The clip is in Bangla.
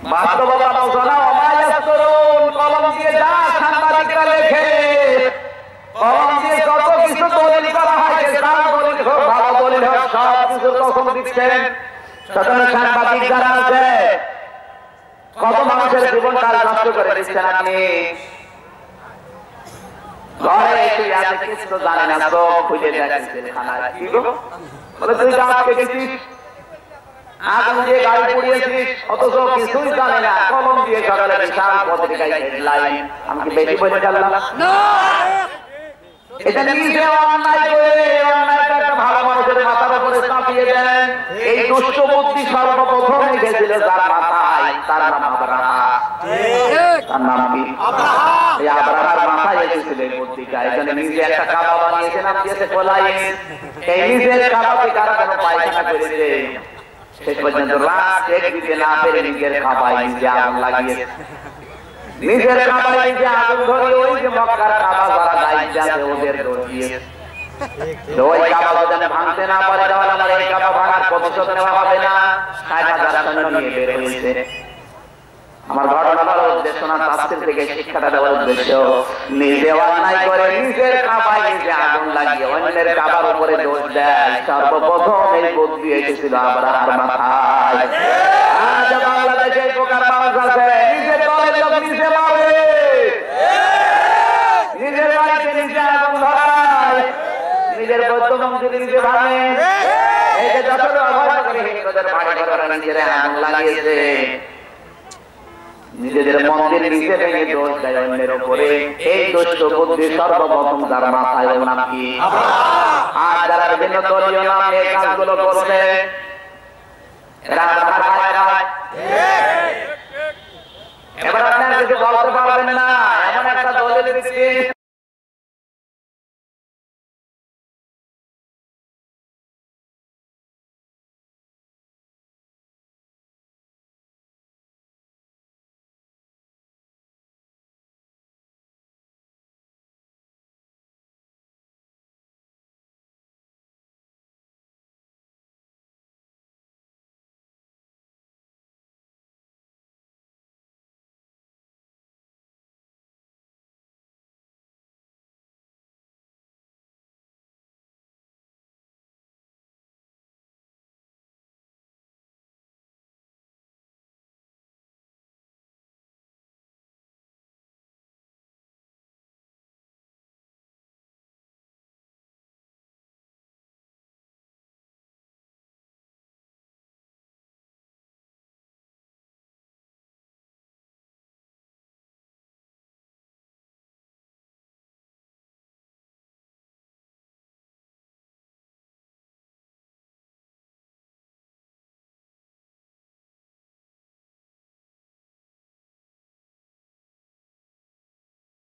বাস্তবতা বলছো না অমায়াস তরুণ কলম দিয়ে যা সাংবাদিকরা লেখে কলম দিয়ে কত কিছু দলিল করা হয় তার দলিল হোক ভালো দলিল হোক সব কিছু কসম দিচ্ছেন সাধারণ সাংবাদিক যারা আছে কত মানুষের জীবনকাল নষ্ট করে দিচ্ছেন আপনি ঘরে একটু আছে কিছু জানে না তো খুঁজে দেখেছেন খানায় কি গো বলে তুই আজকে গেছিস আগুন দিয়ে গাড়ি পুড়িয়েছিস অথচ কিছুই জানে না কলম দিয়ে সকালে বিশাল পত্রিকায় হেডলাইন আমি কি বেশি বলে গেলাম না এটা নিজে অন্যায় করে অন্যায়টা একটা ভালো মানুষের মাথার উপরে চাপিয়ে দেন এই দুষ্ট বুদ্ধি সর্বপ্রথম এসেছিল যার মাথায় তার নাম আব্রাহা তার নাম কি এই আব্রাহার মাথায় এসেছিল এই বুদ্ধিটা এই জন্য নিজে একটা কাবা বানিয়েছে নাম দিয়েছে কোলাইন এই নিজের কাবাকে কারা যেন পায়খানা করেছে শেষ পর্যন্ত রাত এক দিতে না পেরে নিজের খাবায় নিজে আগুন লাগিয়েছে নিজের কাবায় নিজে আগুন ধরে ওই যে মক্কার কাবা যারা দায়িত্ব আছে ওদের দৌড় দিয়েছে ওই কাবা যেন ভাঙতে না পারে তাহলে আমার এই কাবা ভাঙার প্রতিশোধ নেওয়া হবে না ৬০,০০০ সৈন্য নিয়ে বের হয়েছে আমার ঘটনার উদ্দেশ্য না তাফসীর থেকে শিক্ষাটা দেওয়ার উদ্দেশ্য নিজে অন্যায় করে নিজের কাবায় নিজে আগুন লাগিয়ে অন্যের কাবার উপরে দোষ দেয় সর্বপ্রথম এই বুদ্ধি এসেছিল আব্রাহার মাথায় আজ বাংলাদেশে প্রকার মানুষ আছে নিজের দলের লোক নিজে মারে নিজের বাড়িতে নিজে আগুন ধরায় নিজের বৌদ্ধ মন্দিরে নিজে ভাঙে এই যে যত অবহেলা করে হিন্দুদের বাড়ি ঘরে নিজেরা আগুন লাগিয়েছে নিজেদের মন্দির নিজে ভেঙে দোষ দেয় অন্যের উপরে এই দুষ্ট বুদ্ধি সর্বপ্রথম যার মাথায় ওর নাম কি আর যারা বিভিন্ন দলীয় নাম এই কাজগুলো করছে এরা আব্রাহার ভাইরা এবার আপনারা কিছু বলতে পারবেন না এমন একটা দলিল দিচ্ছি